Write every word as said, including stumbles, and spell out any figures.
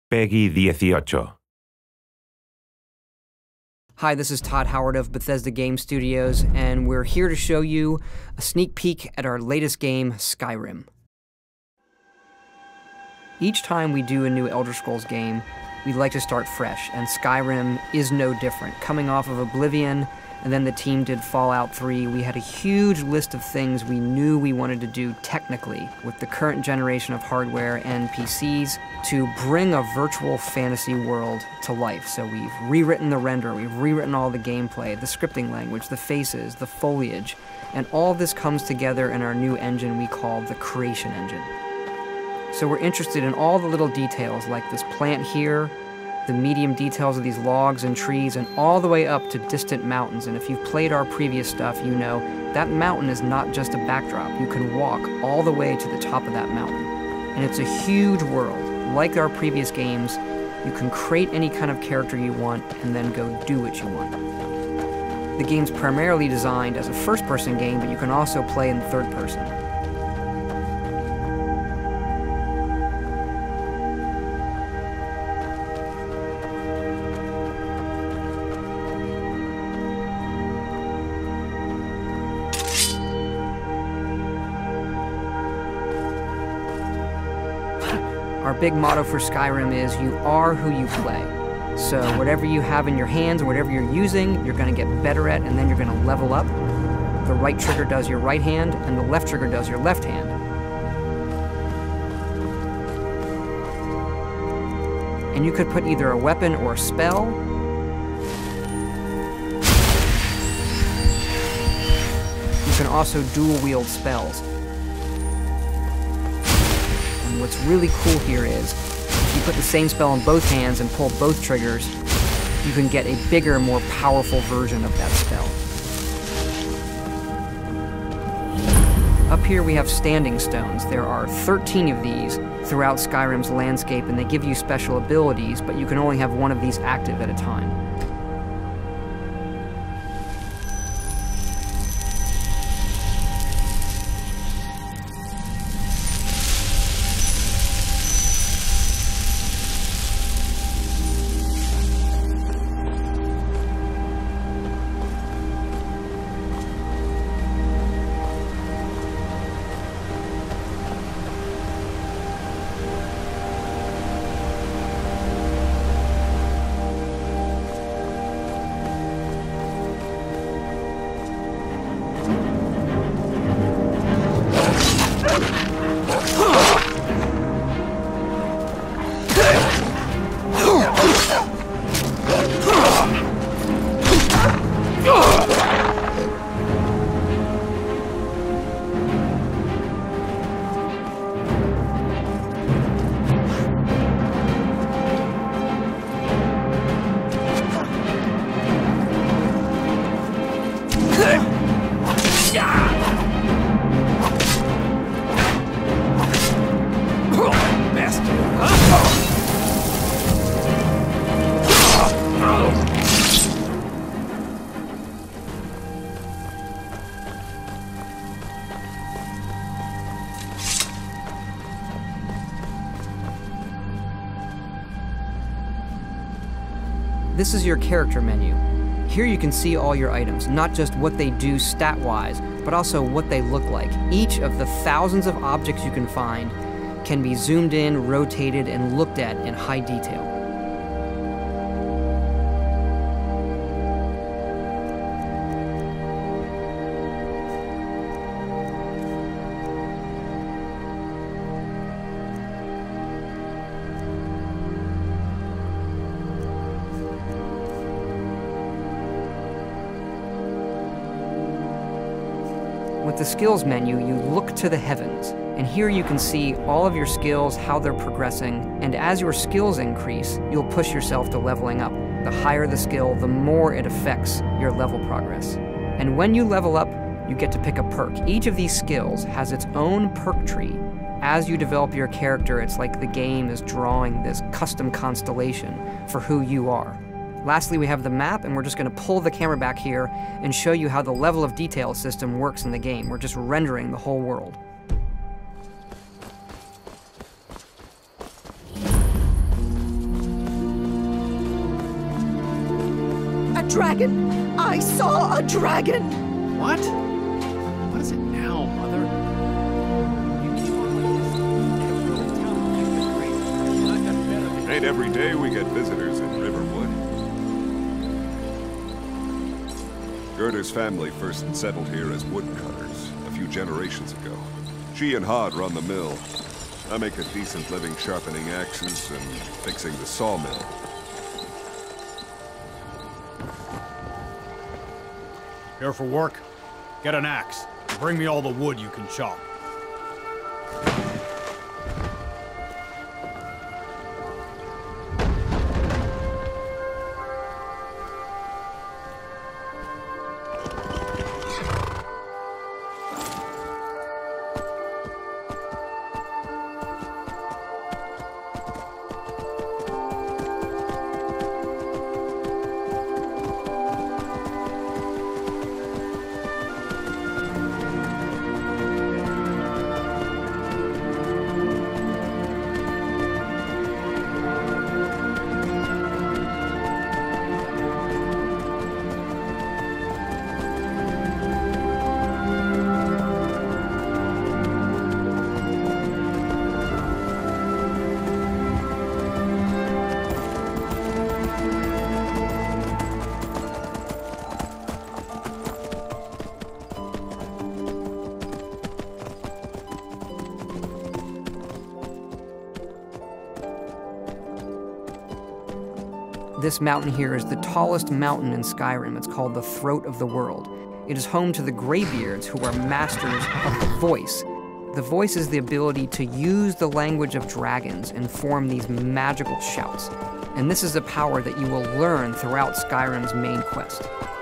Peggy dieciocho. Hi, this is Todd Howard of Bethesda Game Studios, and we're here to show you a sneak peek at our latest game, Skyrim. Each time we do a new Elder Scrolls game, we'd like to start fresh, and Skyrim is no different. Coming off of Oblivion, and then the team did Fallout three, we had a huge list of things we knew we wanted to do technically with the current generation of hardware and P Cs to bring a virtual fantasy world to life. So we've rewritten the render, we've rewritten all the gameplay, the scripting language, the faces, the foliage, and all this comes together in our new engine we call the Creation Engine. So we're interested in all the little details like this plant here, the medium details of these logs and trees, and all the way up to distant mountains. And if you've played our previous stuff, you know that mountain is not just a backdrop. You can walk all the way to the top of that mountain. And it's a huge world. Like our previous games, you can create any kind of character you want and then go do what you want. The game's primarily designed as a first-person game, but you can also play in third person. Our big motto for Skyrim is, you are who you play. So whatever you have in your hands, or whatever you're using, you're going to get better at, and then you're going to level up. The right trigger does your right hand, and the left trigger does your left hand. And you could put either a weapon or a spell. You can also dual wield spells. What's really cool here is, if you put the same spell in both hands and pull both triggers, you can get a bigger, more powerful version of that spell. Up here we have standing stones. There are thirteen of these throughout Skyrim's landscape, and they give you special abilities, but you can only have one of these active at a time. This is your character menu. Here you can see all your items, not just what they do stat-wise, but also what they look like. Each of the thousands of objects you can find can be zoomed in, rotated, and looked at in high detail. With the skills menu, you look to the heavens, and here you can see all of your skills, how they're progressing, and as your skills increase, you'll push yourself to leveling up. The higher the skill, the more it affects your level progress. And when you level up, you get to pick a perk. Each of these skills has its own perk tree. As you develop your character, it's like the game is drawing this custom constellation for who you are. Lastly, we have the map, and we're just going to pull the camera back here and show you how the level of detail system works in the game. We're just rendering the whole world. dragon! I saw a dragon! What? What is it now, Mother? Ain't every day we get visitors in Riverwood. Gerder's family first settled here as woodcutters a few generations ago. She and Hod run the mill. I make a decent living sharpening axes and fixing the sawmill. Here for work? Get an axe. And bring me all the wood you can chop. This mountain here is the tallest mountain in Skyrim. It's called the Throat of the World. It is home to the Greybeards, who are masters of the voice. The voice is the ability to use the language of dragons and form these magical shouts. And this is a power that you will learn throughout Skyrim's main quest.